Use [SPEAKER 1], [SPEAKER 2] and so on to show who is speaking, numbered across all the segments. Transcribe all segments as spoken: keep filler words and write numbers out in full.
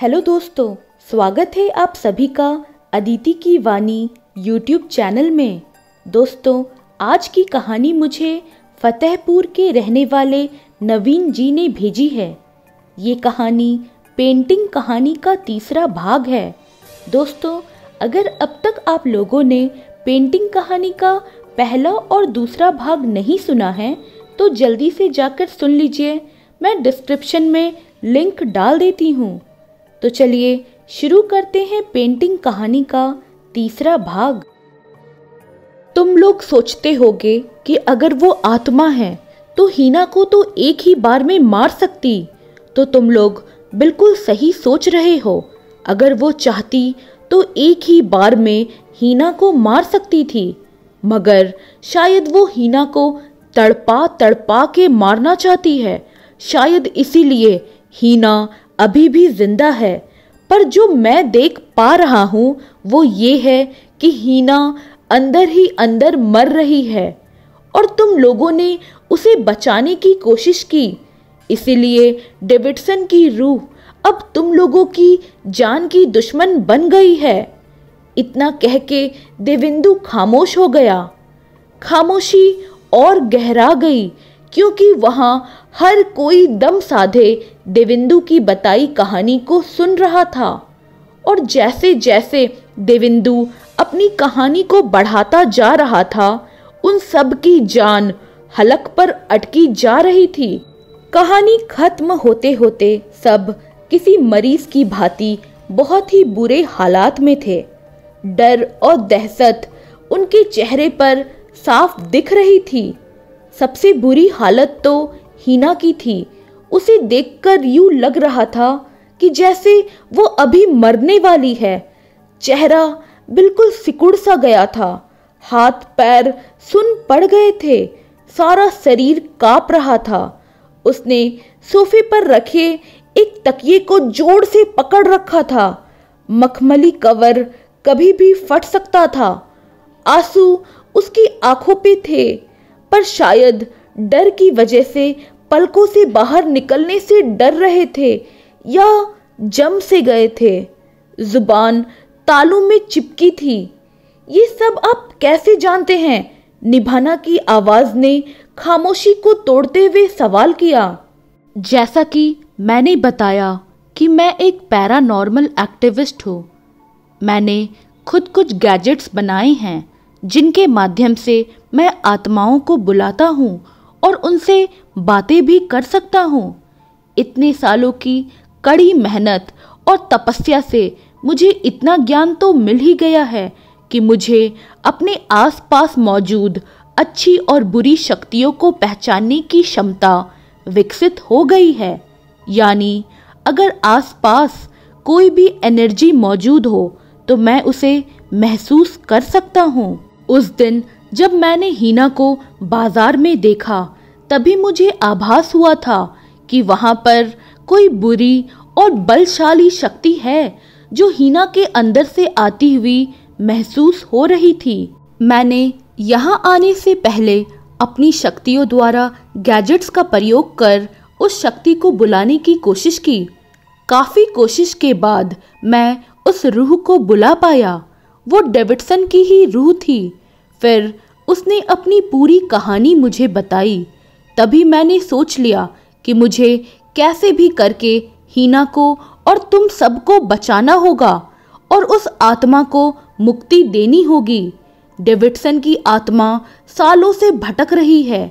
[SPEAKER 1] Hello दोस्तों, स्वागत है आप सभी का अदिति की वाणी यूट्यूब चैनल में। दोस्तों, आज की कहानी मुझे फतेहपुर के रहने वाले नवीन जी ने भेजी है। ये कहानी पेंटिंग कहानी का तीसरा भाग है। दोस्तों, अगर अब तक आप लोगों ने पेंटिंग कहानी का पहला और दूसरा भाग नहीं सुना है तो जल्दी से जाकर सुन लीजिए। मैं डिस्क्रिप्शन में लिंक डाल देती हूँ। तो चलिए शुरू करते हैं पेंटिंग कहानी का तीसरा भाग। तुम लोग सोचते होगे कि अगर वो आत्मा है तो हीना को तो एक ही बार में मार सकती। तो तुम लोग बिल्कुल सही सोच रहे हो। अगर वो चाहती तो एक ही बार में हीना को मार सकती थी, मगर शायद वो हीना को तड़पा तड़पा के मारना चाहती है। शायद इसीलिए हीना अभी भी जिंदा है। पर जो मैं देख पा रहा हूँ वो ये है कि हीना अंदर ही अंदर मर रही है और तुम लोगों ने उसे बचाने की कोशिश की। इसीलिए डेविडसन की रूह अब तुम लोगों की जान की दुश्मन बन गई है। इतना कह के देवेंदु खामोश हो गया। खामोशी और गहरा गई क्योंकि वहां हर कोई दम साधे देवेंदु की बताई कहानी को सुन रहा था। और जैसे जैसे देवेंदु अपनी कहानी को बढ़ाता जा रहा था, उन सब की जान हलक पर अटकी जा रही थी। कहानी खत्म होते होते सब किसी मरीज की भांति बहुत ही बुरे हालात में थे। डर और दहशत उनके चेहरे पर साफ दिख रही थी। सबसे बुरी हालत तो हीना की थी। उसे देखकर यूं लग रहा था कि जैसे वो अभी मरने वाली है। चेहरा बिल्कुल सिकुड़ सा गया था। हाथ पैर सुन पड़ गए थे। सारा शरीर कांप रहा था। उसने सोफे पर रखे एक तकिए को जोर से पकड़ रखा था। मखमली कवर कभी भी फट सकता था। आंसू उसकी आंखों पे थे, पर शायद डर की वजह से पलकों से बाहर निकलने से डर रहे थे या जम से गए थे। जुबान तालू में चिपकी थी। ये सब आप कैसे जानते हैं? निभाना की आवाज ने खामोशी को तोड़ते हुए सवाल किया। जैसा कि मैंने बताया कि मैं एक पैरानॉर्मल एक्टिविस्ट हूँ। मैंने खुद कुछ गैजेट्स बनाए हैं जिनके माध्यम से मैं आत्माओं को बुलाता हूँ और उनसे बातें भी कर सकता हूँ। इतने सालों की कड़ी मेहनत और तपस्या से मुझे इतना ज्ञान तो मिल ही गया है कि मुझे अपने आसपास मौजूद अच्छी और बुरी शक्तियों को पहचानने की क्षमता विकसित हो गई है। यानी अगर आसपास कोई भी एनर्जी मौजूद हो तो मैं उसे महसूस कर सकता हूँ। उस दिन जब मैंने हीना को बाजार में देखा, तभी मुझे आभास हुआ था कि वहां पर कोई बुरी और बलशाली शक्ति है जो हीना के अंदर से आती हुई महसूस हो रही थी। मैंने यहां आने से पहले अपनी शक्तियों द्वारा गैजेट्स का प्रयोग कर उस शक्ति को बुलाने की कोशिश की। काफी कोशिश के बाद मैं उस रूह को बुला पाया। वो डेविडसन की ही रूह थी। फिर उसने अपनी पूरी कहानी मुझे बताई। तभी मैंने सोच लिया कि मुझे कैसे भी करके हीना को और तुम सबको बचाना होगा और उस आत्मा को मुक्ति देनी होगी। डेविडसन की आत्मा सालों से भटक रही है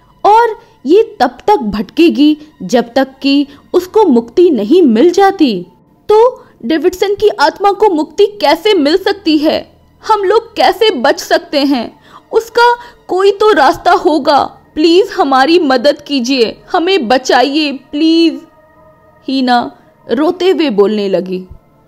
[SPEAKER 1] और ये तब तक भटकेगी जब तक कि उसको मुक्ति नहीं मिल जाती। तो डेविडसन की आत्मा को मुक्ति कैसे मिल सकती है? हम लोग कैसे बच सकते हैं? उसका कोई तो रास्ता होगा। प्लीज हमारी मदद कीजिए, हमें बचाइए प्लीज। हीना रोते हुए बोलने लगी।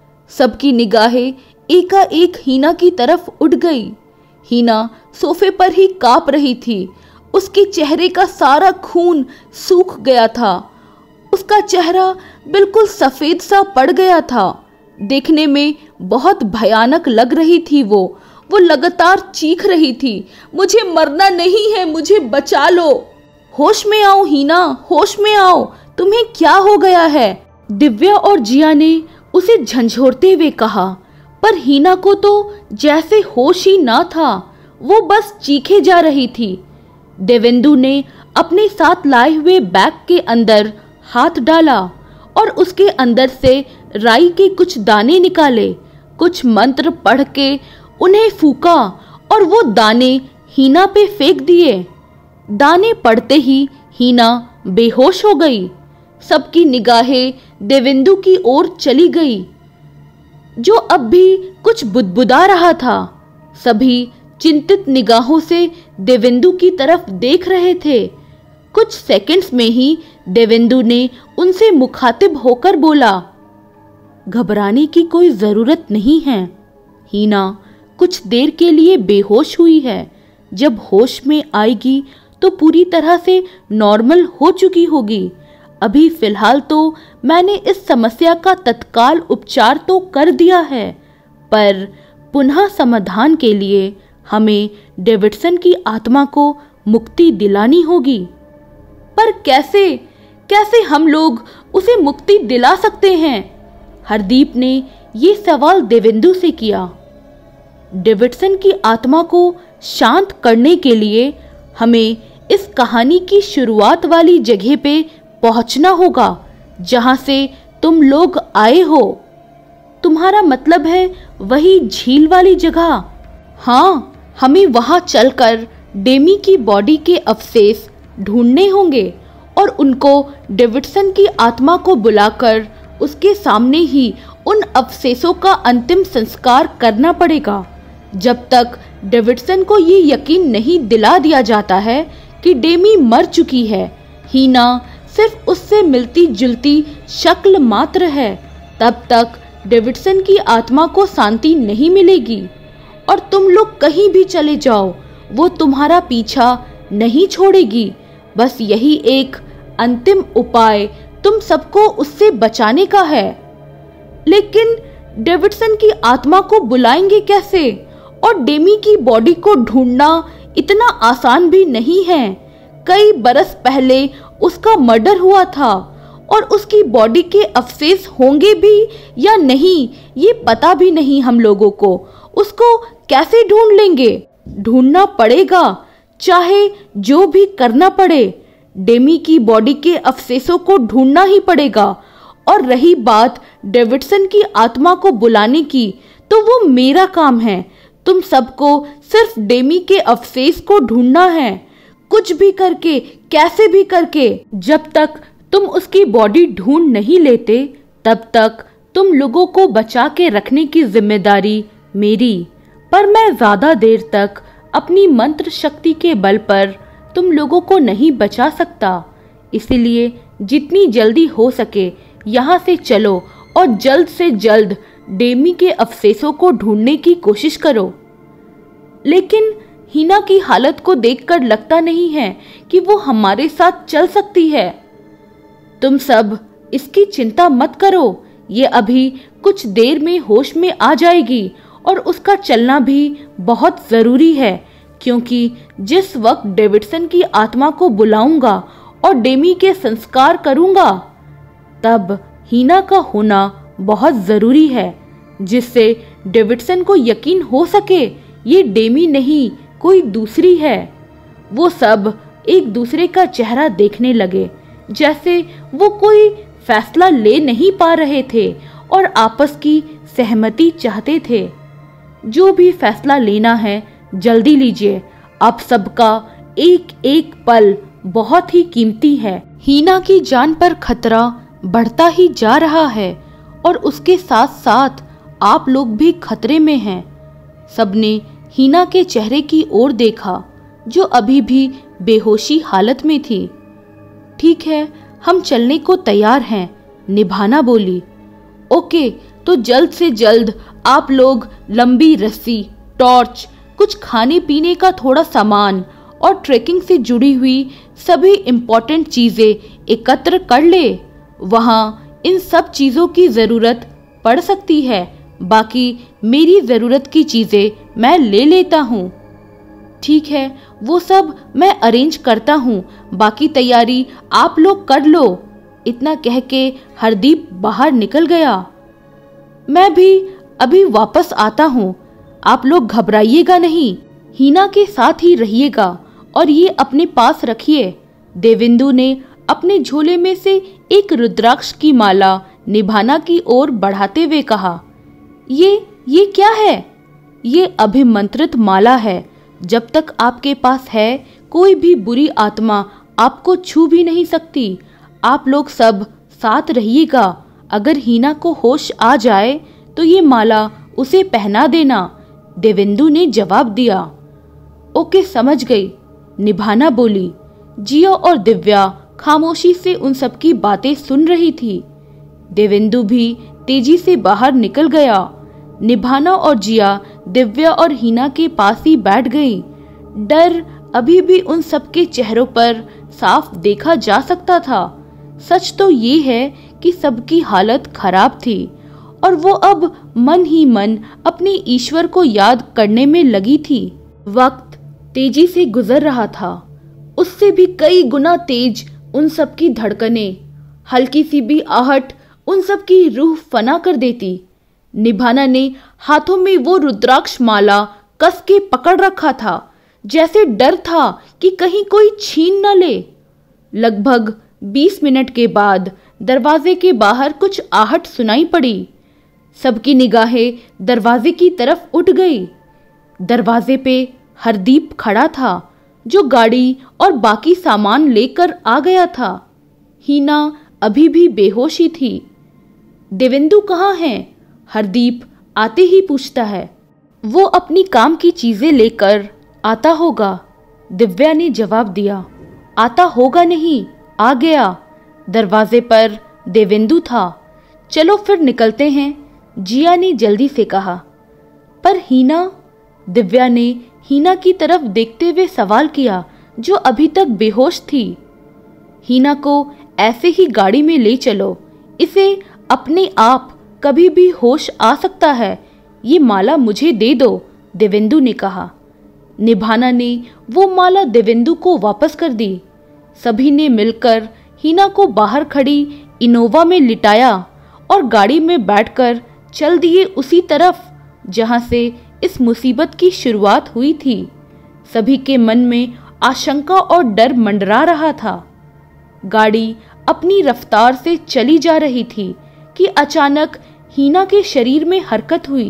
[SPEAKER 1] सबकी निगाहें एकाएक हीना की तरफ उठ गई। हीना सोफे पर ही कांप रही थी। उसके चेहरे का सारा खून सूख गया था। उसका चेहरा बिल्कुल सफेद सा पड़ गया था। देखने में बहुत भयानक लग रही थी। वो वो लगातार चीख रही थी, मुझे मरना नहीं है, मुझे बचा लो। होश में आओ हीना, होश में आओ, तुम्हें क्या हो गया है? दिव्या और जिया ने उसे झंझोरते हुए कहा, पर हीना को तो जैसे होश ही ना था, वो बस चीखे जा रही थी। देवेंदु ने अपने साथ लाए हुए बैग के अंदर हाथ डाला और उसके अंदर से राई के कुछ दाने निकाले, कुछ मंत्र पढ़ के उन्हें फूका और वो दाने हीना पे फेंक दिए। दाने पड़ते ही हीना बेहोश हो गई। सबकी निगाहें देवेंदु की ओर चली गई, जो अब भी कुछ बुदबुदा रहा था। सभी चिंतित निगाहों से देवेंदु की तरफ देख रहे थे। कुछ सेकंड्स में ही देवेंदु ने उनसे मुखातिब होकर बोला, घबराने की कोई जरूरत नहीं है। हीना कुछ देर के लिए बेहोश हुई है। जब होश में आएगी तो पूरी तरह से नॉर्मल हो चुकी होगी। अभी फिलहाल तो मैंने इस समस्या का तत्काल उपचार तो कर दिया है, पर पुनः समाधान के लिए हमें डेविडसन की आत्मा को मुक्ति दिलानी होगी। पर कैसे कैसे हम लोग उसे मुक्ति दिला सकते हैं? हरदीप ने ये सवाल देवेंदु से किया। डेविडसन की आत्मा को शांत करने के लिए हमें इस कहानी की शुरुआत वाली जगह पे पहुंचना होगा, जहां से तुम लोग आए हो। तुम्हारा मतलब है वही झील वाली जगह? हाँ, हमें वहां चलकर डेमी की बॉडी के अवशेष ढूंढने होंगे और उनको डेविडसन की आत्मा को बुलाकर उसके सामने ही उन अवशेषों का अंतिम संस्कार करना पड़ेगा। जब तक डेविडसन को ये यकीन नहीं दिला दिया जाता है कि डेमी मर चुकी है, हीना सिर्फ उससे मिलती जुलती शक्ल मात्र है, तब तक डेविडसन की आत्मा को शांति नहीं मिलेगी। और तुम लोग कहीं भी चले जाओ, वो तुम्हारा पीछा नहीं छोड़ेगी। बस यही एक अंतिम उपाय तुम सबको उससे बचाने का है। लेकिन डेविडसन की आत्मा को बुलाएंगे कैसे? और डेमी की बॉडी को ढूंढना इतना आसान भी नहीं है। कई बरस पहले उसका मर्डर हुआ था और उसकी बॉडी के अवशेष होंगे भी या नहीं ये पता भी नहीं हम लोगों को। उसको कैसे ढूंढ लेंगे? ढूंढना पड़ेगा, चाहे जो भी करना पड़े। डेमी की बॉडी के अवशेषों को ढूंढना ही पड़ेगा। और रही बात डेविडसन की आत्मा को बुलाने की, तो वो मेरा काम है। तुम सबको सिर्फ डेमी के अवशेष को ढूंढना है, कुछ भी करके, कैसे भी करके। जब तक तुम उसकी बॉडी ढूंढ नहीं लेते, तब तक तुम लोगों को बचा के रखने की जिम्मेदारी मेरी। पर मैं ज्यादा देर तक अपनी मंत्र शक्ति के बल पर तुम लोगों को नहीं बचा सकता। इसलिए जितनी जल्दी हो सके यहाँ से चलो और जल्द से जल्द डेमी के अवशेषों को ढूंढने की कोशिश करो। लेकिन हीना की हालत को देखकर लगता नहीं है कि वो हमारे साथ चल सकती है। तुम सब इसकी चिंता मत करो, ये अभी कुछ देर में होश में आ जाएगी और उसका चलना भी बहुत जरूरी है, क्योंकि जिस वक्त डेविडसन की आत्मा को बुलाऊंगा और डेमी के संस्कार करूंगा, तब हीना का होना बहुत जरूरी है, जिससे डेविडसन को यकीन हो सके ये डेमी नहीं कोई दूसरी है। वो सब एक दूसरे का चेहरा देखने लगे, जैसे वो कोई फैसला ले नहीं पा रहे थे और आपस की सहमति चाहते थे। जो भी फैसला लेना है जल्दी लीजिए, आप सबका एक एक पल बहुत ही कीमती है। हीना की जान पर खतरा बढ़ता ही जा रहा है और उसके साथ साथ आप लोग भी खतरे में हैं। सबने हीना के चेहरे की ओर देखा, जो अभी भी बेहोशी हालत में थी। ठीक है, हम चलने को तैयार हैं, निभाना बोली। ओके, तो जल्द से जल्द आप लोग लंबी रस्सी, टॉर्च, कुछ खाने पीने का थोड़ा सामान और ट्रेकिंग से जुड़ी हुई सभी इम्पोर्टेंट चीजें एकत्र कर ले। वहाँ इन सब चीजों की जरूरत पड़ सकती है, बाकी मेरी जरूरत की चीजें मैं ले लेता हूँ। ठीक है, वो सब मैं अरेंज करता हूँ, बाकी तैयारी आप लोग कर लो। इतना कह के हरदीप बाहर निकल गया। मैं भी अभी वापस आता हूँ, आप लोग घबराइएगा नहीं, हीना के साथ ही रहिएगा और ये अपने पास रखिए। देवेंदु ने अपने झोले में से एक रुद्राक्ष की माला निभाना की ओर बढ़ाते हुए कहा, ये ये क्या है? ये अभिमंत्रित माला है। जब तक आपके पास है, कोई भी बुरी आत्मा आपको छू भी नहीं सकती। आप लोग सब साथ रहिएगा। अगर हीना को होश आ जाए तो ये माला उसे पहना देना। देवेंदु ने जवाब दिया। ओके, समझ गई, निभाना बोली। जिया और दिव्या खामोशी से उन सबकी बातें सुन रही थी। देवेंदु भी तेजी से बाहर निकल गया। निभाना और जिया दिव्या और हीना के पास ही बैठ गई। डर अभी भी उन सबके चेहरों पर साफ देखा जा सकता था। सच तो ये है कि सबकी हालत खराब थी और वो अब मन ही मन अपने ईश्वर को याद करने में लगी थी। वक्त तेजी से गुजर रहा था, उससे भी कई गुना तेज उन सबकी धड़कनें। हल्की सी भी आहट उन सबकी रूह फना कर देती। निभाना ने हाथों में वो रुद्राक्ष माला कस के पकड़ रखा था, जैसे डर था कि कहीं कोई छीन न ले। लगभग बीस मिनट के बाद दरवाजे के बाहर कुछ आहट सुनाई पड़ी। सबकी निगाहें दरवाजे की तरफ उठ गई। दरवाजे पे हरदीप खड़ा था, जो गाड़ी और बाकी सामान लेकर आ गया था। हीना अभी भी बेहोश ही थी। देवेंदु कहाँ है? हरदीप आते ही पूछता है। वो अपनी काम की चीजें लेकर आता होगा, दिव्या ने जवाब दिया। आता होगा नहीं, आ गया। दरवाजे पर देवेंदु था। चलो फिर निकलते हैं, जिया ने जल्दी से कहा। पर हीना? दिव्या ने हीना की तरफ देखते हुए सवाल किया, जो अभी तक बेहोश थी। हीना को ऐसे ही गाड़ी में ले चलो, इसे अपने आप कभी भी होश आ सकता है। ये माला मुझे दे दो, देवेंदु ने कहा। निभाना ने वो माला देवेंदु को वापस कर दी। सभी ने मिलकर हीना को बाहर खड़ी इनोवा में लिटाया और गाड़ी में बैठकर चल दिए उसी तरफ जहां से इस मुसीबत की शुरुआत हुई थी। सभी के मन में आशंका और डर मंडरा रहा था। गाड़ी अपनी रफ्तार से चली जा रही थी कि अचानक हीना के शरीर में हरकत हुई।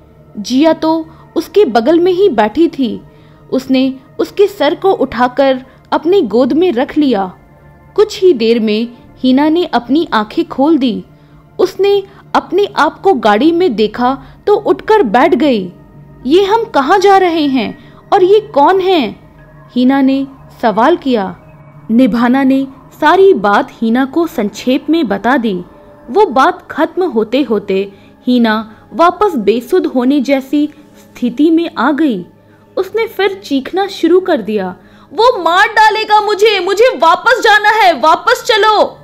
[SPEAKER 1] जिया तो उसके बगल में ही बैठी थी। उसने उसके सर को उठाकर अपनी गोद में रख लिया। कुछ ही देर में हीना ने अपनी आंखें खोल दी। उसने अपने आप को गाड़ी में देखा तो उठकर बैठ गई। ये हम कहाँ जा रहे हैं और ये कौन हैं? हीना ने सवाल किया। निभाना ने सारी बात हीना को संक्षेप में बता दी। वो बात खत्म होते होते हीना वापस बेसुध होने जैसी स्थिति में आ गई। उसने फिर चीखना शुरू कर दिया। वो मार डालेगा मुझे, मुझे वापस जाना है, वापस चलो।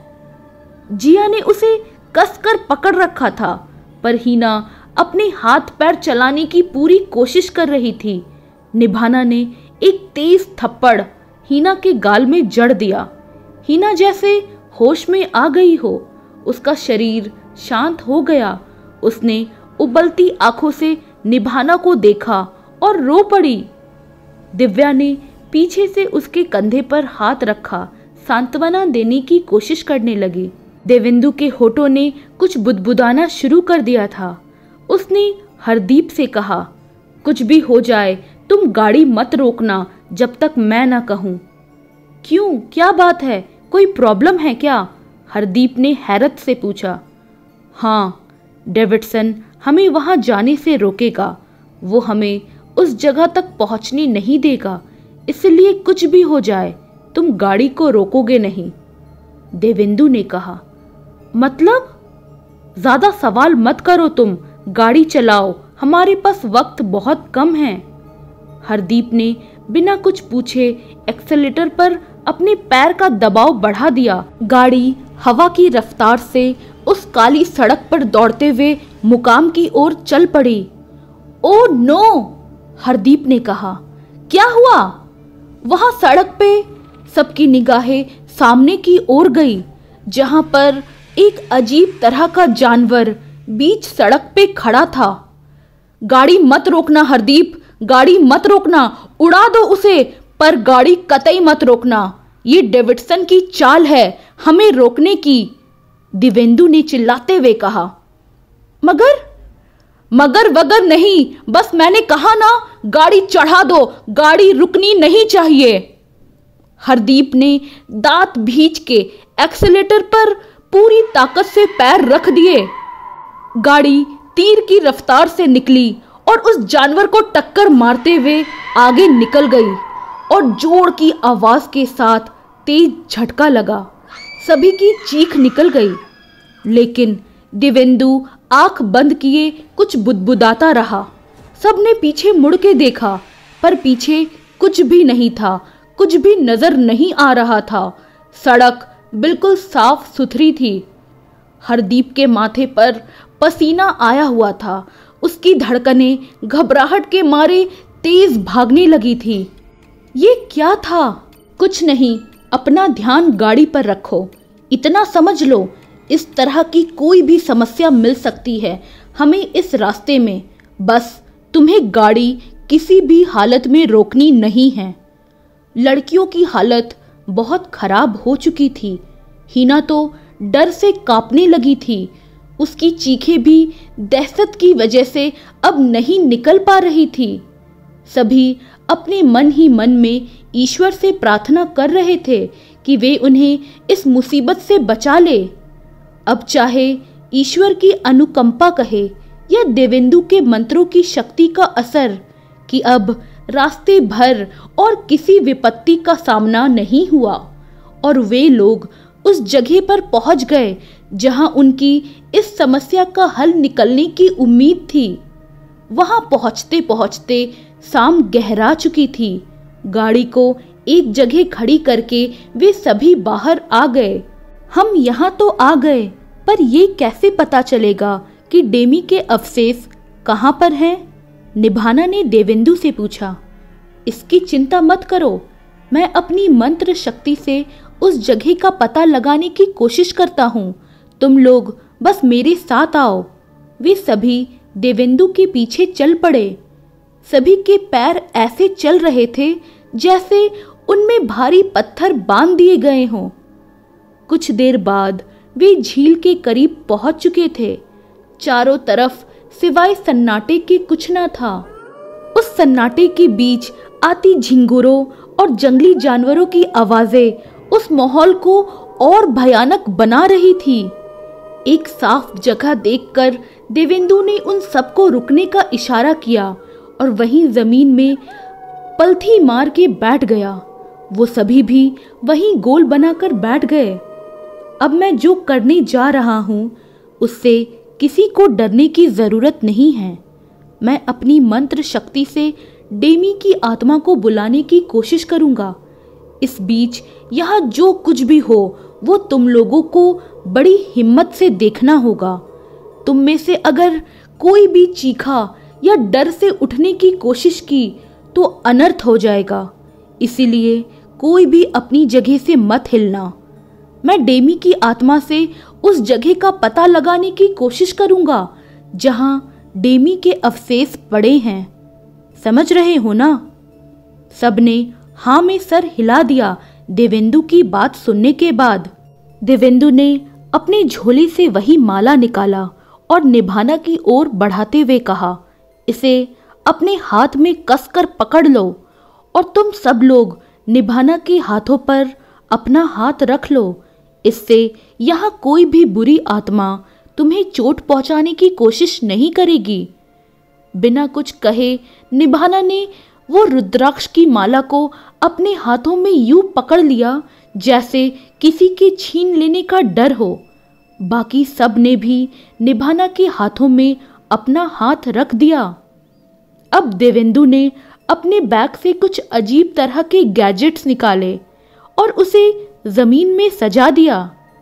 [SPEAKER 1] जिया ने उसे कसकर पकड़ रखा था, पर हीना अपने हाथ पैर चलाने की पूरी कोशिश कर रही थी। निभाना ने एक तेज थप्पड़ हीना के गाल में जड़ दिया। हीना जैसे होश में आ गई हो। उसका शरीर शांत हो गया। उसने उबलती आंखों से निभाना को देखा और रो पड़ी। दिव्या ने पीछे से उसके कंधे पर हाथ रखा, सांत्वना देने की कोशिश करने लगी। देवेंदु के होठों ने कुछ बुदबुदाना शुरू कर दिया था। उसने हरदीप से कहा, कुछ भी हो जाए तुम गाड़ी मत रोकना जब तक मैं ना कहूं। क्यों, क्या बात है, कोई प्रॉब्लम है क्या? हरदीप ने हैरत से पूछा। हाँ, डेविडसन हमें वहां जाने से रोकेगा। वो हमें उस जगह तक पहुंचने नहीं देगा, इसलिए कुछ भी हो जाए तुम गाड़ी को रोकोगे नहीं, देवेंदु ने कहा। मतलब? ज्यादा सवाल मत करो, तुम गाड़ी चलाओ, हमारे पास वक्त बहुत कम है। हरदीप ने बिना कुछ पूछे एक्सेलेटर पर अपने पैर का दबाव बढ़ा दिया। गाड़ी हवा की रफ्तार से उस काली सड़क पर दौड़ते हुए मुकाम की ओर चल पड़ी। ओ नो, हरदीप ने कहा। क्या हुआ? वहां सड़क पे सबकी निगाहें सामने की ओर गई, जहां पर एक अजीब तरह का जानवर बीच सड़क पे खड़ा था। गाड़ी मत रोकना हरदीप, गाड़ी मत रोकना, उड़ा दो उसे, पर गाड़ी कतई मत रोकना। ये डेविडसन की चाल है हमें रोकने की, दिवेंदु ने चिल्लाते हुए कहा। मगर मगर वगर नहीं, बस मैंने कहा ना, गाड़ी चढ़ा दो, गाड़ी रुकनी नहीं चाहिए। हरदीप ने दांत भींच के एक्सीलेटर पर पूरी ताकत से पैर रख दिए। गाड़ी तीर की रफ्तार से निकली और उस जानवर को टक्कर मारते हुए आगे निकल गई और जोर की आवाज के साथ तेज झटका लगा। सभी की चीख निकल गई, लेकिन दिवेंदु आंख बंद किए कुछ बुदबुदाता रहा। सबने पीछे मुड़ के देखा, पर पीछे कुछ भी नहीं था, कुछ भी नजर नहीं आ रहा था। सड़क बिल्कुल साफ सुथरी थी। हरदीप के माथे पर पसीना आया हुआ था। उसकी धड़कनें घबराहट के मारे तेज भागने लगी थी। ये क्या था? कुछ नहीं, अपना ध्यान गाड़ी पर रखो। इतना समझ लो, इस तरह की कोई भी समस्या मिल सकती है हमें इस रास्ते में। बस तुम्हें गाड़ी किसी भी हालत में रोकनी नहीं है। लड़कियों की हालत बहुत खराब हो चुकी थी। हिना तो डर से कांपने लगी थी। उसकी चीखें भी दहशत की वजह से अब नहीं निकल पा रही थी। सभी अपने मन ही मन में ईश्वर से प्रार्थना कर रहे थे कि वे उन्हें इस मुसीबत से बचा ले। अब चाहे ईश्वर की अनुकंपा कहे या देवेंदु के मंत्रों की शक्ति का असर, कि अब रास्ते भर और किसी विपत्ति का सामना नहीं हुआ और वे लोग उस जगह पर पहुंच गए जहां उनकी इस समस्या का हल निकलने की उम्मीद थी। वहां पहुंचते पहुंचते शाम गहरा चुकी थी। गाड़ी को एक जगह खड़ी करके वे सभी बाहर आ गए। हम यहाँ तो आ गए, पर ये कैसे पता चलेगा कि डेमी के अवशेष कहाँ पर हैं? निभाना ने देवेंदु से पूछा। इसकी चिंता मत करो, मैं अपनी मंत्र शक्ति से उस जगह का पता लगाने की कोशिश करता हूँ। तुम लोग बस मेरे साथ आओ। वे सभी देवेंदु के पीछे चल पड़े। सभी के पैर ऐसे चल रहे थे जैसे उनमें भारी पत्थर बांध दिए गए हों। कुछ देर बाद वे झील के करीब पहुंच चुके थे। चारों तरफ सिवाय सन्नाटे के कुछ न था। उस सन्नाटे के बीच आती झिंगुरों और जंगली जानवरों की आवाजें उस माहौल को और भयानक बना रही थी। एक साफ जगह देखकर देवेंदु ने उन सबको रुकने का इशारा किया और वहीं जमीन में पलथी मार के बैठ गया। वो सभी भी वहीं गोल बनाकर बैठ गए। अब मैं जो करने जा रहा हूँ उससे किसी को डरने की जरूरत नहीं है। मैं अपनी मंत्र शक्ति से डेमी की आत्मा को बुलाने की कोशिश करूंगा। इस बीच यहाँ जो कुछ भी हो वो तुम लोगों को बड़ी हिम्मत से देखना होगा। तुम में से अगर कोई भी चीखा या डर से उठने की कोशिश की तो अनर्थ हो जाएगा। इसीलिए कोई भी अपनी जगह से मत हिलना। मैं डेमी की आत्मा से उस जगह का पता लगाने की कोशिश करूंगा जहां डेमी के अवशेष पड़े हैं। समझ रहे हो ना? सबने हाँ में सर हिला दिया। देवेंदु की बात सुनने के बाद देवेंदु ने अपने झोले से वही माला निकाला और निभाना की ओर बढ़ाते हुए कहा, इसे अपने हाथ में कसकर पकड़ लो और तुम सब लोग निभाना के हाथों पर अपना हाथ रख लो। इससे यहाँ कोई भी बुरी आत्मा तुम्हें चोट पहुंचाने की कोशिश नहीं करेगी। बिना कुछ कहे निभाना ने वो रुद्राक्ष की माला को अपने हाथों में यूं पकड़ लिया जैसे किसी के छीन लेने का डर हो। बाकी सब ने भी निभाना के हाथों में अपना हाथ रख दिया। अब देवेंदु ने अपने बैग से कुछ अजीब तरह के गैजेट्स निकाले और उसे जमीन में सजा दिया,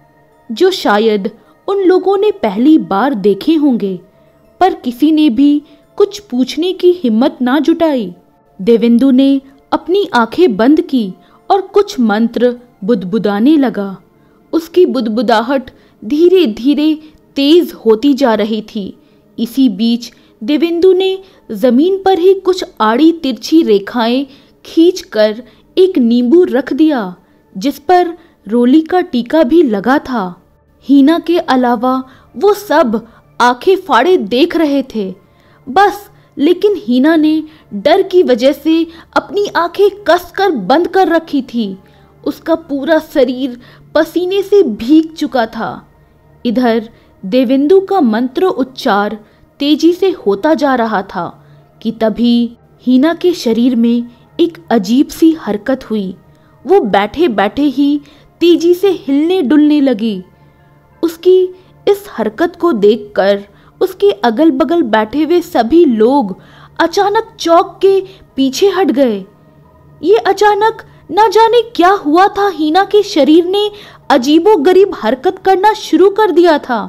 [SPEAKER 1] जो शायद उन लोगों ने पहली बार देखे होंगे, पर किसी ने भी कुछ पूछने की हिम्मत ना जुटाई। देवेंदु ने अपनी आंखें बंद की और कुछ मंत्र बुदबुदाने लगा। उसकी बुदबुदाहट धीरे धीरे तेज होती जा रही थी। इसी बीच देवेंदु ने जमीन पर ही कुछ आड़ी तिरछी रेखाएं खींचकर एक नींबू रख दिया जिस पर रोली का टीका भी लगा था। हीना के अलावा वो सब आंखें फाड़े देख रहे थे बस, लेकिन हीना ने डर की वजह से अपनी आंखें कसकर बंद कर रखी थी। उसका पूरा शरीर पसीने से भीग चुका था। इधर देवेंदु का मंत्र उच्चार तेजी से होता जा रहा था कि तभी हीना के शरीर में एक अजीब सी हरकत हुई। वो बैठे बैठे ही तेजी से हिलने डुलने लगी। उसकी इस हरकत को देखकर उसके अगल बगल बैठे हुए सभी लोग अचानक चौंक के पीछे हट गए। ये अचानक न जाने क्या हुआ था, हीना के शरीर ने अजीबोगरीब हरकत करना शुरू कर दिया था।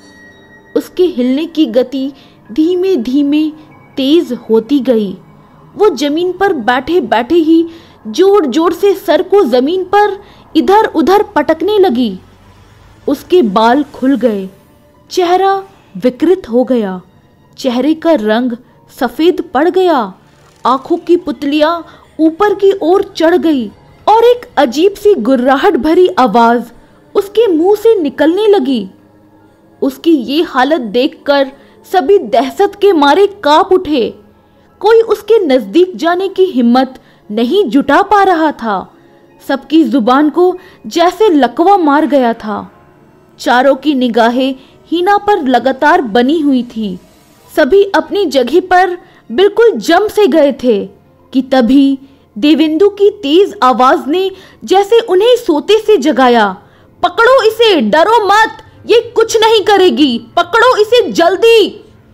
[SPEAKER 1] उसके हिलने की गति धीमे धीमे तेज होती गई। वो जमीन पर बैठे बैठे ही जोर जोर से सर को जमीन पर इधर उधर पटकने लगी। उसके बाल खुल गए, चेहरा विकृत हो गया, चेहरे का रंग सफेद पड़ गया, आंखों की पुतलियां ऊपर की ओर चढ़ गई और एक अजीब सी गुर्राहट भरी आवाज उसके मुंह से निकलने लगी। उसकी ये हालत देखकर सभी दहशत के मारे कांप उठे। कोई उसके नजदीक जाने की हिम्मत नहीं जुटा पा रहा था। सबकी जुबान को जैसे लकवा मार गया था। चारों की निगाहें हीना पर लगातार बनी हुई थी। सभी अपनी जगह पर बिल्कुल जम से गए थे कि तभी देवेंदु की तेज आवाज ने जैसे उन्हें सोते से जगाया। पकड़ो इसे, डरो मत, ये कुछ नहीं करेगी, पकड़ो इसे जल्दी।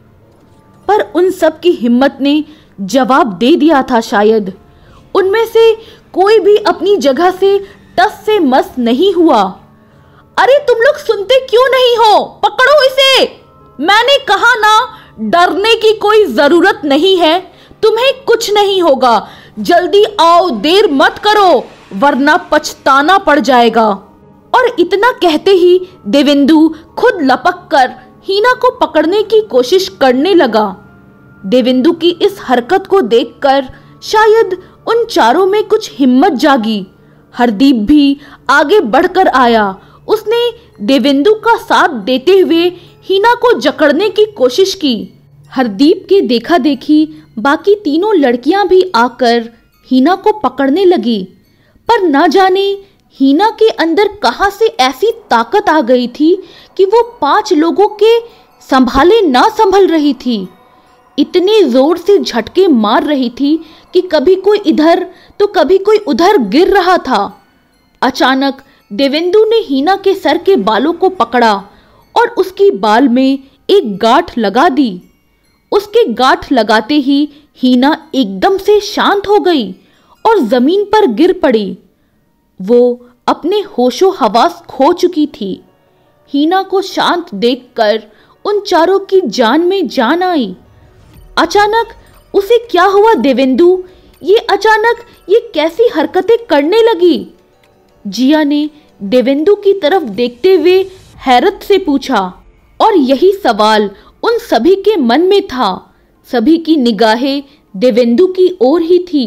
[SPEAKER 1] पर उन सब की हिम्मत ने जवाब दे दिया था। शायद उनमें से कोई भी अपनी जगह से टस से मस नहीं हुआ। अरे तुम लोग सुनते क्यों नहीं हो? पकड़ो इसे, मैंने कहा ना, डरने की कोई जरूरत नहीं है, तुम्हें कुछ नहीं होगा, जल्दी आओ, देर मत करो वरना पछताना पड़ जाएगा। और इतना कहते ही देवेंदु खुद लपक कर हीना को पकड़ने की कोशिश करने लगा। देवेंदु की इस हरकत को देखकर शायद उन चारों में कुछ हिम्मत जागी। हरदीप भी आगे बढ़कर आया। उसने देवेंदु का साथ देते हुए हीना को जकड़ने की कोशिश की। हरदीप के देखा देखी बाकी तीनों लड़कियां भी आकर हीना को पकड़ने लगी। पर ना जाने हीना के अंदर कहां से ऐसी ताकत आ गई थी कि वो पांच लोगों के संभाले ना संभल रही थी। इतने जोर से झटके मार रही थी कि कभी कोई इधर तो कभी कोई उधर गिर रहा था। अचानक देवेंदु ने हीना के सर के बालों को पकड़ा और उसकी बाल में एक गांठ लगा दी। उसके गांठ लगाते ही हीना एकदम से शांत हो गई और जमीन पर गिर पड़ी। वो अपने होशो हवास खो चुकी थी। हीना को शांत देखकर उन चारों की जान में जान आई। अचानक उसे क्या हुआ देवेंदु? ये अचानक ये कैसी हरकतें करने लगी? जिया ने देवेंदु की तरफ देखते हुए हैरत से पूछा और यही सवाल उन सभी के मन में था। सभी की निगाहें देवेंदु की ओर ही थी।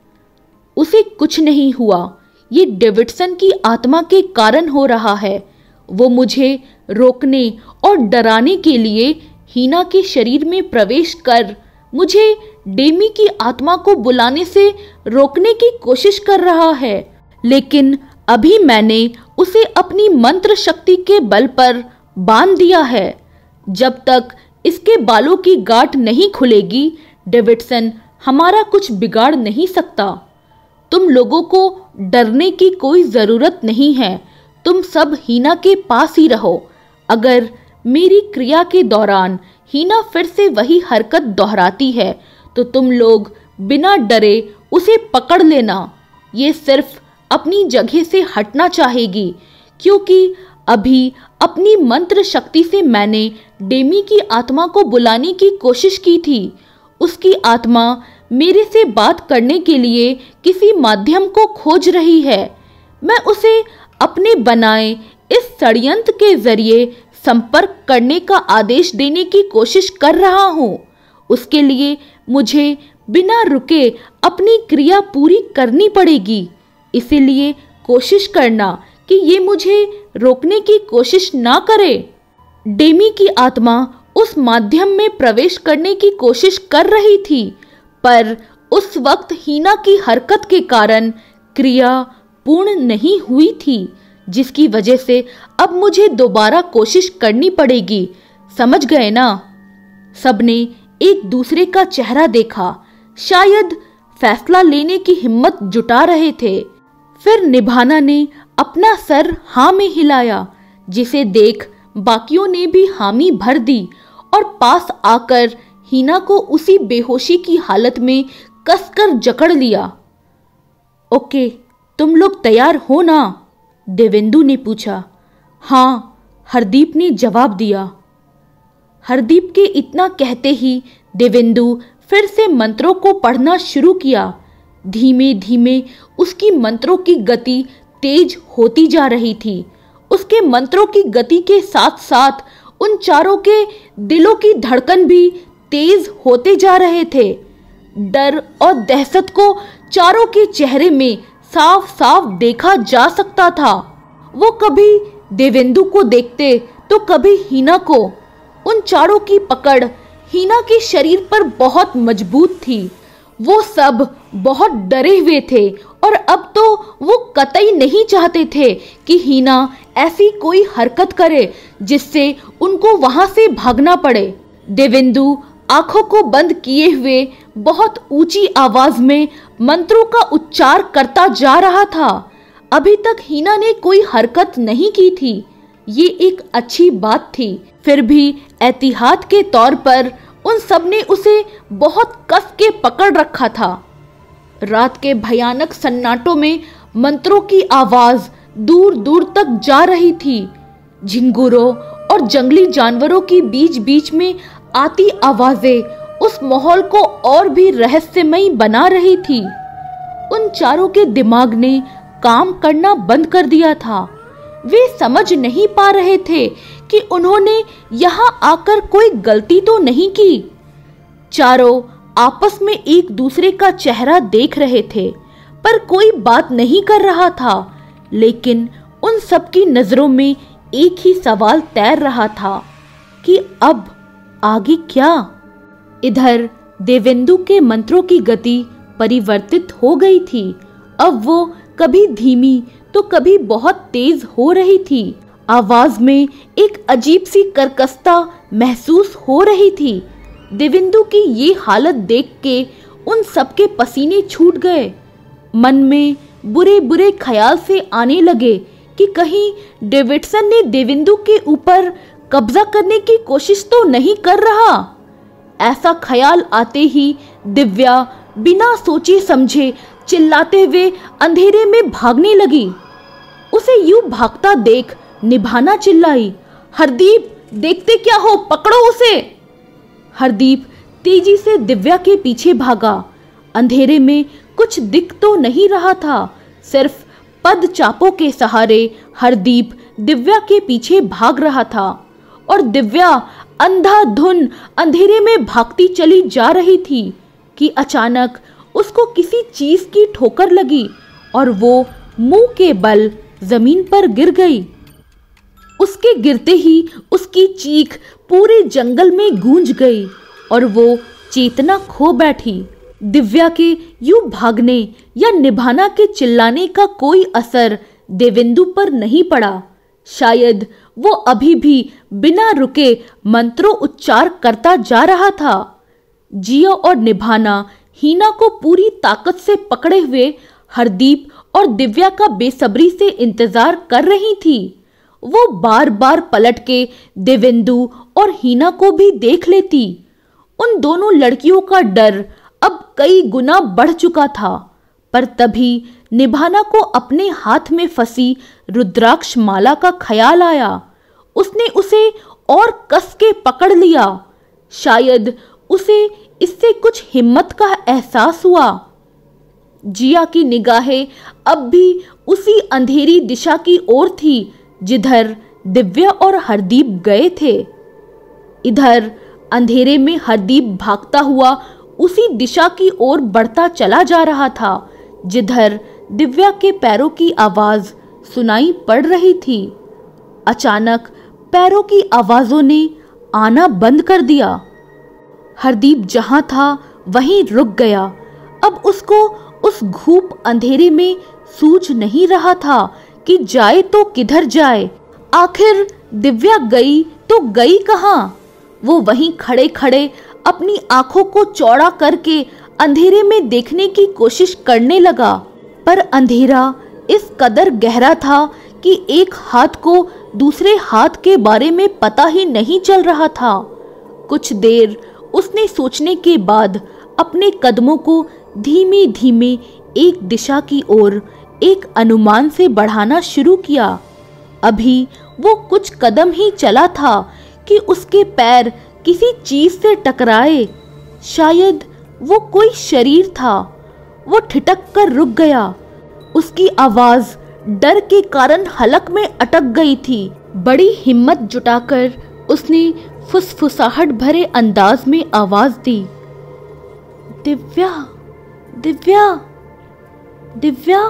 [SPEAKER 1] उसे कुछ नहीं हुआ, ये डेविडसन की आत्मा के कारण हो रहा है। वो मुझे रोकने और डराने के लिए हीना के शरीर में प्रवेश कर मुझे डेमी की आत्मा को बुलाने से रोकने की कोशिश कर रहा है। लेकिन अभी मैंने उसे अपनी मंत्र शक्ति के बल पर बांध दिया है। जब तक इसके बालों की गांठ नहीं खुलेगी, डेविडसन हमारा कुछ बिगाड़ नहीं सकता। तुम लोगों को डरने की कोई जरूरत नहीं है। तुम सब हीना के पास ही रहो। अगर मेरी क्रिया के दौरान हीना फिर से वही हरकत दोहराती है तो तुम लोग बिना डरे उसे पकड़ लेना। ये सिर्फ अपनी जगह से हटना चाहेगी, क्योंकि अभी अपनी मंत्र शक्ति से मैंने डेमी की आत्मा को बुलाने की कोशिश की थी। उसकी आत्मा मेरे से बात करने के लिए किसी माध्यम को खोज रही है। मैं उसे अपने बनाए इस षड्यंत्र के जरिए संपर्क करने का आदेश देने की कोशिश कर रहा हूँ। उसके लिए मुझे बिना रुके अपनी क्रिया पूरी करनी पड़ेगी। इसीलिए कोशिश करना कि ये मुझे रोकने की कोशिश ना करे। डेमी की आत्मा उस माध्यम में प्रवेश करने की कोशिश कर रही थी, पर उस वक्त हीना की हरकत के कारण क्रिया पूर्ण नहीं हुई थी, जिसकी वजह से अब मुझे दोबारा कोशिश करनी पड़ेगी। समझ गए ना? सबने एक दूसरे का चेहरा देखा, शायद फैसला लेने की हिम्मत जुटा रहे थे। फिर निभाना ने अपना सर हाँ में हिलाया, जिसे देख बाकियों ने भी हामी भर दी और पास आकर हीना को उसी बेहोशी की हालत में कसकर जकड़ लिया। ओके, तुम लोग तैयार हो ना? देवेंदु ने पूछा। हाँ, हरदीप ने जवाब दिया। हरदीप के इतना कहते ही देवेंदु फिर से मंत्रों को पढ़ना शुरू किया। धीमे धीमे उसकी मंत्रों की गति तेज होती जा रही थी। उसके मंत्रों की गति के साथ साथ उन चारों के दिलों की धड़कन भी तेज होते जा रहे थे। डर और दहशत को चारों के चेहरे में साफ साफ देखा जा सकता था। वो कभी देवेंदु को देखते तो कभी हीना को। उन चारों की पकड़ हीना के शरीर पर बहुत मजबूत थी। वो सब बहुत डरे हुए थे और अब तो वो कतई नहीं चाहते थे कि हीना ऐसी कोई हरकत करे जिससे उनको वहां से भागना पड़े। देवेंदु आंखों को बंद किए हुए बहुत ऊंची आवाज में मंत्रों का उच्चार करता जा रहा था। अभी तक हीना ने कोई हरकत नहीं की थी। ये एक अच्छी बात थी। फिर भी एहतियात के तौर पर उन सब ने उसे बहुत कस के पकड़ रखा था। रात के भयानक सन्नाटों में मंत्रों की आवाज दूर दूर तक जा रही थी। झिंगुरों और जंगली जानवरों की बीच बीच में आती आवाजें उस माहौल को और भी रहस्यमयी बना रही थी। उन चारों के दिमाग ने काम करना बंद कर दिया था। वे समझ नहीं पा रहे थे कि उन्होंने यहाँ आकर कोई गलती तो नहीं की। चारों आपस में एक दूसरे का चेहरा देख रहे थे, पर कोई बात नहीं कर रहा था। लेकिन उन सबकी नजरों में एक ही सवाल तैर रहा था कि अब आगे क्या? इधर देवेंदु के मंत्रों की गति परिवर्तित हो गई थी। अब वो कभी धीमी तो कभी बहुत तेज हो रही थी। आवाज में एक अजीब सी कर्कशता महसूस हो रही थी। देवेंदु की ये हालत देख के उन सबके पसीने छूट गए। मन में बुरे बुरे ख्याल से आने लगे कि कहीं डेविडसन ने देवेंदु के ऊपर कब्जा करने की कोशिश तो नहीं कर रहा। ऐसा ख्याल आते ही दिव्या बिना सोचे समझे चिल्लाते हुए अंधेरे में भागने लगी। उसे यूं भागता देख निभाना चिल्लाई, हरदीप, देखते क्या हो, पकड़ो उसे। हरदीप तेजी से दिव्या के पीछे भागा। अंधेरे में कुछ दिख तो नहीं रहा था। सिर्फ पद चापों के सहारे हरदीप दिव्या के पीछे भाग रहा था और दिव्या अंधाधुन अंधेरे में भागती चली जा रही थी कि अचानक उसको किसी चीज की ठोकर लगी और वो मुंह के बल जमीन पर गिर गई। उसके गिरते ही उसकी चीख पूरे जंगल में गूंज गई और वो चेतना खो बैठी। दिव्या के यूं भागने या निभाना के चिल्लाने का कोई असर देवेंदु पर नहीं पड़ा। शायद वो अभी भी बिना रुके मंत्रों उच्चार करता जा रहा था। जिया और निभाना हीना को पूरी ताकत से पकड़े हुए हरदीप और दिव्या का बेसब्री से इंतजार कर रही थी। वो बार बार पलट के देवेंदु और हीना को भी देख लेती। उन दोनों लड़कियों का डर अब कई गुना बढ़ चुका था। पर तभी निभाना को अपने हाथ में फंसी रुद्राक्ष माला का ख्याल आया। उसने उसे और कस के पकड़ लिया। शायद उसे इससे कुछ हिम्मत का एहसास हुआ। जिया की निगाहें अब भी उसी अंधेरी दिशा की ओर थी जिधर दिव्या और हरदीप गए थे। इधर अंधेरे में हरदीप भागता हुआ उसी दिशा की ओर बढ़ता चला जा रहा था जिधर दिव्या के पैरों की आवाज सुनाई पड़ रही थी। अचानक पैरों की आवाजों ने आना बंद कर दिया। हरदीप जहां था वहीं रुक गया। अब उसको उस घूप अंधेरे में सूझ नहीं रहा था कि जाए तो किधर जाए। आखिर दिव्या गई तो गई कहां? वो वहीं खड़े खड़े अपनी आंखों को चौड़ा करके अंधेरे में देखने की कोशिश करने लगा, पर अंधेरा इस कदर गहरा था कि एक हाथ को दूसरे हाथ के बारे में पता ही नहीं चल रहा था। कुछ देर उसने सोचने के बाद अपने कदमों को धीमे धीमे एक दिशा की ओर एक अनुमान से बढ़ाना शुरू किया। अभी वो कुछ कदम ही चला था कि उसके पैर किसी चीज से टकराए। शायद वो कोई शरीर था। वो ठिठक कर रुक गया। उसकी आवाज डर के कारण हलक में अटक गई थी। बड़ी हिम्मत जुटाकर उसने फुसफुसाहट भरे अंदाज में आवाज दी, दिव्या, दिव्या, दिव्या।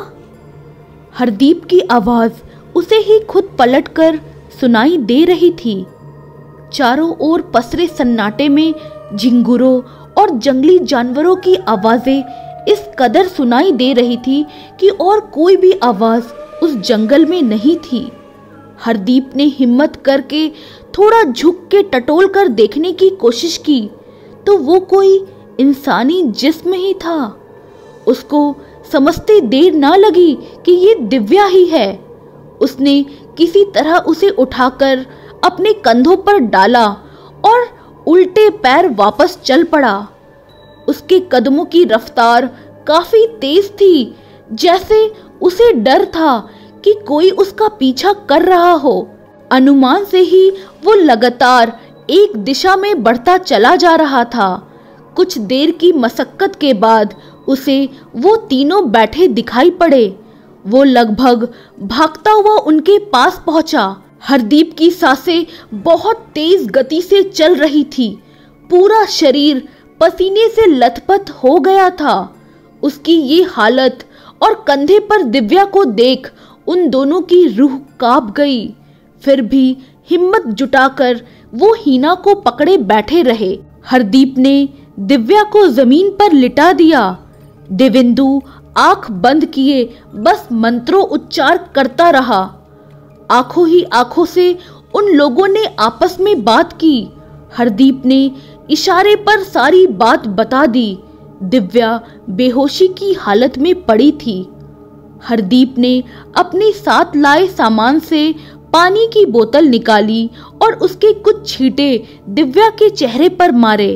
[SPEAKER 1] हरदीप की आवाज उसे ही खुद पलटकर सुनाई दे रही थी। चारों ओर पसरे सन्नाटे में झिंगुरों और जंगली जानवरों की आवाजें इस कदर सुनाई दे रही थी कि और कोई भी आवाज उस जंगल में नहीं थी। हरदीप ने हिम्मत करके थोड़ा झुक के टटोल कर देखने की कोशिश की तो वो कोई इंसानी जिस्म ही था। उसको समझते देर ना लगी कि ये दिव्या ही है। उसने किसी तरह उसे उठाकर अपने कंधों पर डाला और उल्टे पैर वापस चल पड़ा। उसके कदमों की रफ्तार काफी तेज थी, जैसे उसे डर था कि कोई उसका पीछा कर रहा हो। अनुमान से ही वो लगातार एक दिशा में बढ़ता चला जा रहा था। कुछ देर की मशक्कत के बाद उसे वो तीनों बैठे दिखाई पड़े। वो लगभग भागता हुआ उनके पास पहुंचा। हरदीप की सांसें बहुत तेज गति से चल रही थी। पूरा शरीर पसीने से लथपथ हो गया था। उसकी ये हालत और कंधे पर दिव्या को देख उन दोनों की रूह कांप गई। फिर भी हिम्मत जुटाकर वो हीना को पकड़े बैठे रहे। हरदीप ने दिव्या को जमीन पर लिटा दिया। देवेंदु आंख बंद किए बस मंत्रों उच्चार करता रहा। आंखों ही आंखों से उन लोगों ने आपस में बात की। हरदीप ने इशारे पर सारी बात बता दी। दिव्या बेहोशी की हालत में पड़ी थी। हरदीप ने अपने साथ लाए सामान से पानी की बोतल निकाली और उसके कुछ छींटे दिव्या के चेहरे पर मारे।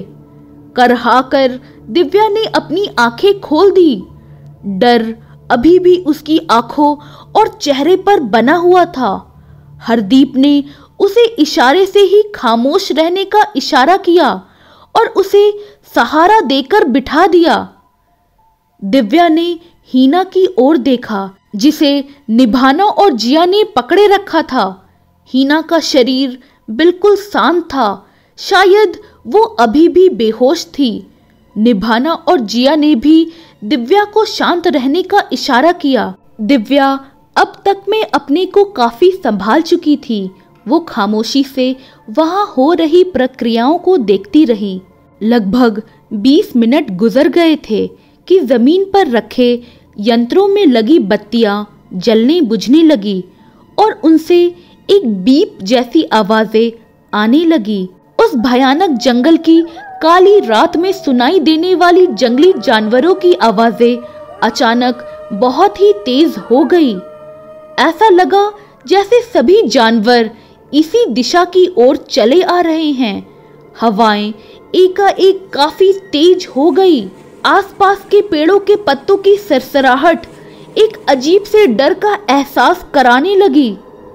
[SPEAKER 1] करहाकर दिव्या ने अपनी आंखें खोल दी। डर अभी भी उसकी आंखों और चेहरे पर बना हुआ था। हरदीप ने उसे इशारे से ही खामोश रहने का इशारा किया और उसे सहारा देकर बिठा दिया। दिव्या ने हीना की ओर देखा, जिसे निभाना और जिया ने पकड़े रखा था। हीना का शरीर बिल्कुल शांत था। शायद वो अभी भी बेहोश थी। निभाना और जिया ने भी दिव्या को शांत रहने का इशारा किया। दिव्या अब तक में अपने को काफी संभाल चुकी थी। वो खामोशी से वहां हो रही प्रक्रियाओं को देखती रही। लगभग बीस मिनट गुजर गए थे कि जमीन पर रखे यंत्रों में लगी बत्तियां जलने बुझने लगी और उनसे एक बीप जैसी आवाजें आने लगी। उस भयानक जंगल की काली रात में सुनाई देने वाली जंगली जानवरों की आवाजें अचानक बहुत ही तेज हो गई। ऐसा लगा जैसे सभी जानवर इसी दिशा की ओर चले आ रहे हैं। हवाएं एकाएक काफी तेज हो गई। आसपास के पेड़ों के पत्तों की सरसराहट एक अजीब से डर का एहसास कराने लगी।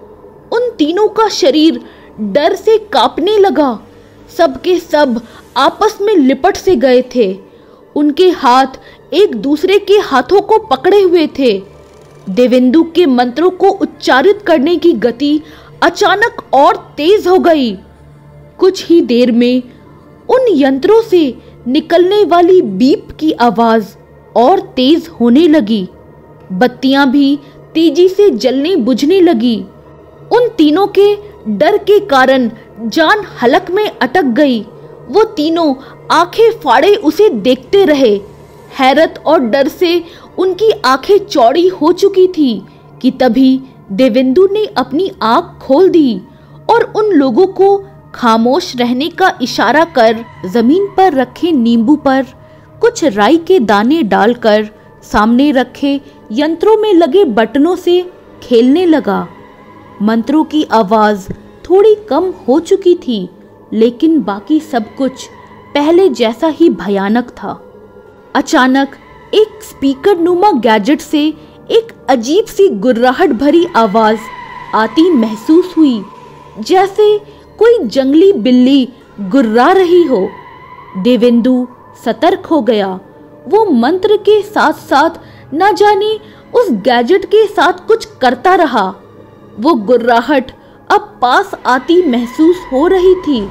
[SPEAKER 1] उन तीनों का शरीर डर से कांपने लगा। सबके सब आपस में लिपट से गए थे। उनके हाथ एक दूसरे के हाथों को पकड़े हुए थे। देवेंदु के मंत्रों को उच्चारित करने की गति अचानक और तेज हो गई। कुछ ही देर में उन यंत्रों से निकलने वाली बीप की आवाज और तेज होने लगी। बत्तियां भी तेजी से जलने बुझने लगी। उन तीनों के डर के कारण जान हलक में अटक गई। वो तीनों आंखें फाड़े उसे देखते रहे। हैरत और डर से उनकी आंखें चौड़ी हो चुकी थी कि तभी देवेंदु ने अपनी आंख खोल दी और उन लोगों को खामोश रहने का इशारा कर जमीन पर रखे नींबू पर कुछ राई के दाने डालकर सामने रखे यंत्रों में लगे बटनों से खेलने लगा। मंत्रों की आवाज थोड़ी कम हो चुकी थी, लेकिन बाकी सब कुछ पहले जैसा ही भयानक था। अचानक एक स्पीकर नुमा गैजेट से एक अजीब सी गुर्राहट भरी आवाज आती महसूस हुई, जैसे कोई जंगली बिल्ली गुर्रा रही हो। देवेंदु सतर्क हो गया। वो मंत्र के साथ साथ न जाने उस गैजेट के साथ कुछ करता रहा। वो गुर्राहट अब पास आती महसूस हो रही थी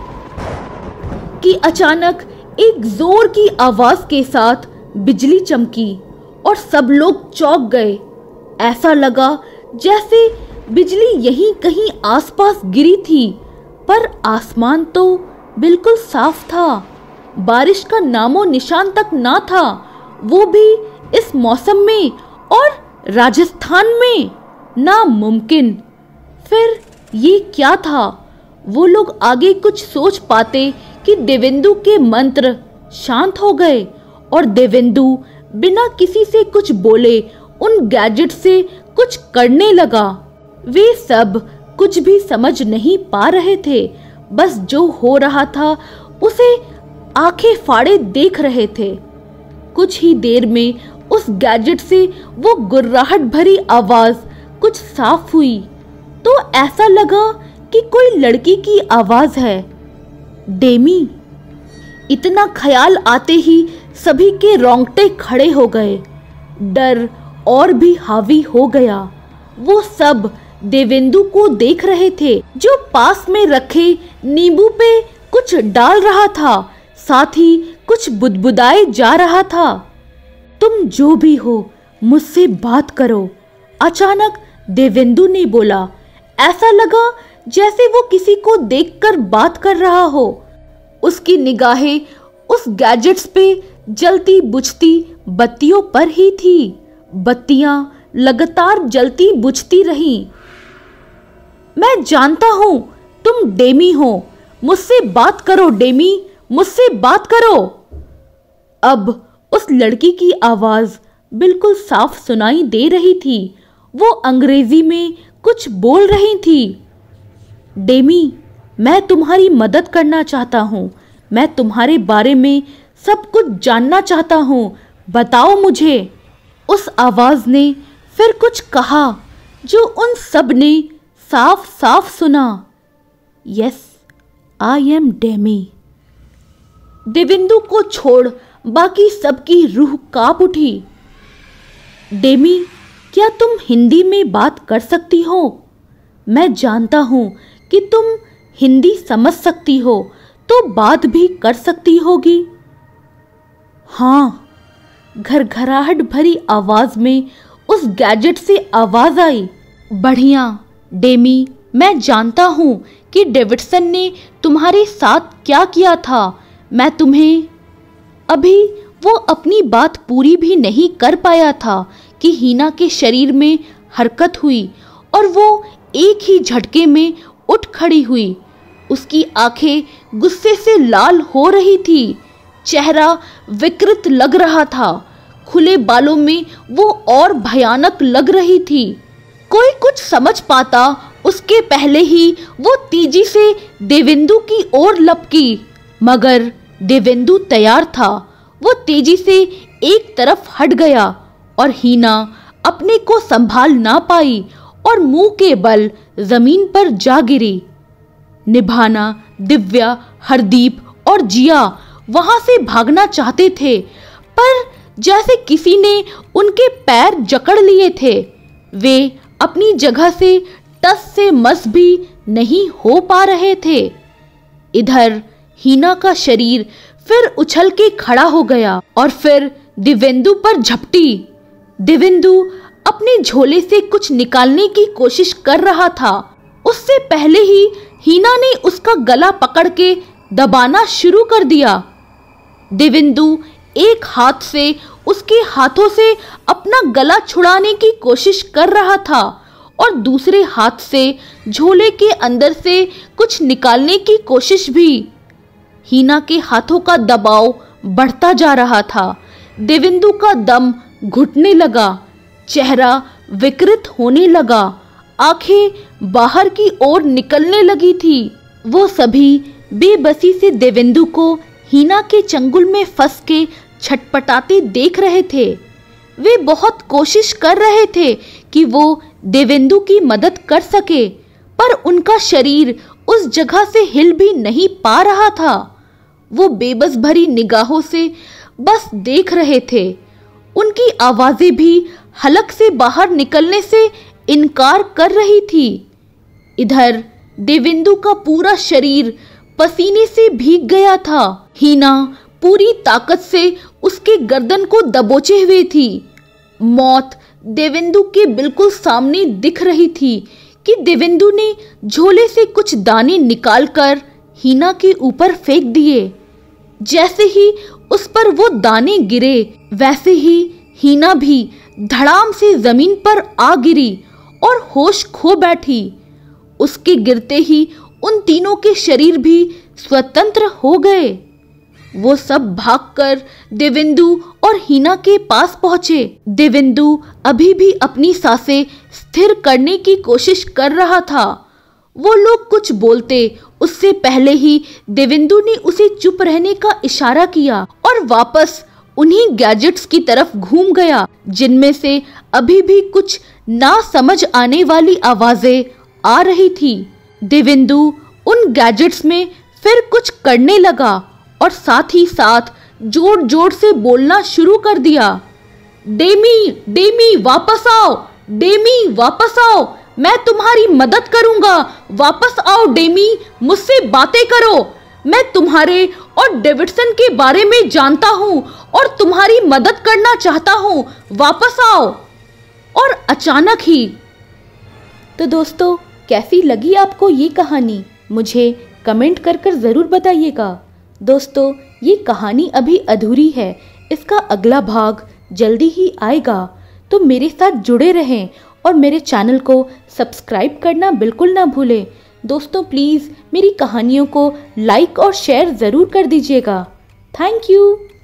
[SPEAKER 1] कि अचानक एक जोर की आवाज के साथ बिजली चमकी और सब लोग चौंक गए। ऐसा लगा जैसे बिजली यहीं कहीं आसपास गिरी थी, पर आसमान तो बिल्कुल साफ था। बारिश का नामो निशान तक ना था, वो भी इस मौसम में और राजस्थान में। नामुमकिन। फिर ये क्या था? वो लोग आगे कुछ सोच पाते कि देवेंदु के मंत्र शांत हो गए और देवेंदु बिना किसी से कुछ बोले उन गैजेट से कुछ करने लगा। वे सब कुछ भी समझ नहीं पा रहे थे, बस जो हो रहा था उसे आंखें फाड़े देख रहे थे। कुछ ही देर में उस गैजेट से वो गुर्राहट भरी आवाज कुछ साफ हुई तो ऐसा लगा कि कोई लड़की की आवाज है। डेमी। इतना ख्याल आते ही सभी के रोंगटे खड़े हो गए। डर और भी हावी हो गया। वो सब देवेंदु को देख रहे थे, जो पास में रखे नींबू पे कुछ डाल रहा था, साथ ही कुछ बुदबुदाए जा रहा था। तुम जो भी हो, मुझसे बात करो, अचानक देवेंदु ने बोला। ऐसा लगा जैसे वो किसी को देखकर बात कर रहा हो। उसकी निगाहें उस गैजेट्स पे जलती बुझती बत्तियों पर ही थी। बत्तियां लगातार जलती बुझती रहीं। मैं जानता हूं तुम डेमी हो, मुझसे बात करो डेमी, मुझसे बात करो। अब उस लड़की की आवाज बिल्कुल साफ सुनाई दे रही थी। वो अंग्रेजी में कुछ बोल रही थी। डेमी, मैं तुम्हारी मदद करना चाहता हूँ। मैं तुम्हारे बारे में सब कुछ जानना चाहता हूँ। बताओ मुझे। उस आवाज ने फिर कुछ कहा जो उन सब ने साफ साफ सुना। Yes, I am Demi. Devendu को छोड़ बाकी सबकी रूह कांप उठी। डेमी, क्या तुम हिंदी में बात कर सकती हो? मैं जानता हूं कि तुम हिंदी समझ सकती हो, तो बात भी कर सकती होगी। हाँ, घरघराहट भरी आवाज में उस गैजेट से आवाज आई। बढ़िया डेमी, मैं जानता हूं कि डेविडसन ने तुम्हारे साथ क्या किया था। मैं तुम्हें अभी वो अपनी बात पूरी भी नहीं कर पाया था कि हीना के शरीर में हरकत हुई और वो एक ही झटके में उठ खड़ी हुई। उसकी आंखें गुस्से से लाल हो रही थी, चेहरा विकृत लग रहा था, खुले बालों में वो और भयानक लग रही थी। कोई कुछ समझ पाता उसके पहले ही वो तेजी से देवेंदु की ओर लपकी, मगर देवेंदु तैयार था। वो तेजी से एक तरफ हट गया और हीना अपने को संभाल ना पाई और मुंह के बल जमीन पर जा गिरी। निभाना, दिव्या, हरदीप और जिया वहां से भागना चाहते थे, पर जैसे किसी ने उनके पैर जकड़ लिए थे। वे अपनी जगह से टस से मस भी नहीं हो पा रहे थे। इधर हीना का शरीर फिर उछल के खड़ा हो गया और फिर दिव्येंदु पर झपटी। दिव्येंदु अपने झोले से कुछ निकालने की कोशिश कर रहा था। उससे पहले ही हीना ने उसका गला पकड़ के दबाना शुरू कर दिया। दिव्येंदु एक हाथ से उसके हाथों से अपना गला छुड़ाने की कोशिश कर रहा था और दूसरे हाथ से झोले के अंदर से कुछ निकालने की कोशिश भी। हीना के हाथों का दबाव बढ़ता जा रहा था। दिव्येंदु का दम घुटने लगा, चेहरा विकृत होने लगा, आंखें बाहर की ओर निकलने लगी थी। वो सभी बेबसी से दिव्येंदु को हीना के चंगुल में फंस के छटपटाते देख रहे थे। वे बहुत कोशिश कर रहे थे कि वो दिव्येंदु की मदद कर सके, पर उनका शरीर उस जगह से हिल भी नहीं पा रहा था। वो बेबस भरी निगाहों से बस देख रहे थे। उनकी आवाजें भी हलक से बाहर निकलने से इनकार कर रही थी। इधर दिव्येंदु का पूरा शरीर पसीने से भीग गया था। हीना पूरी ताकत से उसके गर्दन को दबोचे हुए थी। मौत दिव्येंदु के बिल्कुल सामने दिख रही थी कि दिव्येंदु ने झोले से कुछ दाने निकालकर हीना के ऊपर फेंक दिए। जैसे ही उस पर वो दाने गिरे, वैसे ही हीना भी धड़ाम से जमीन पर आ गिरी और होश खो बैठी। उसके गिरते ही उन तीनों के शरीर भी स्वतंत्र हो गए। वो सब भागकर दिव्येंदु और हीना के पास पहुंचे। दिव्येंदु अभी भी अपनी सांसें स्थिर करने की कोशिश कर रहा था। वो लोग कुछ बोलते उससे पहले ही दिव्येंदु ने उसे चुप रहने का इशारा किया और वापस उन्हीं गैजेट्स की तरफ घूम गया, जिनमें से अभी भी कुछ ना समझ आने वाली आवाजें आ रही थी। दिव्येंदु उन गैजेट्स में फिर कुछ करने लगा और साथ ही साथ जोर जोर से बोलना शुरू कर दिया। डेमी, डेमी वापस आओ, डेमी वापस आओ, मैं तुम्हारी मदद करूंगा, वापस आओ डेमी, मुझसे बातें करो, मैं तुम्हारे और डेविडसन के बारे में जानता हूँ और तुम्हारी मदद करना चाहता हूँ, वापस आओ। और अचानक ही।
[SPEAKER 2] तो दोस्तों, कैसी लगी आपको ये कहानी? मुझे कमेंट कर कर ज़रूर बताइएगा। दोस्तों, ये कहानी अभी अधूरी है, इसका अगला भाग जल्दी ही आएगा, तो मेरे साथ जुड़े रहें और मेरे चैनल को सब्सक्राइब करना बिल्कुल ना भूलें। दोस्तों, प्लीज़ मेरी कहानियों को लाइक और शेयर ज़रूर कर दीजिएगा। Thank you.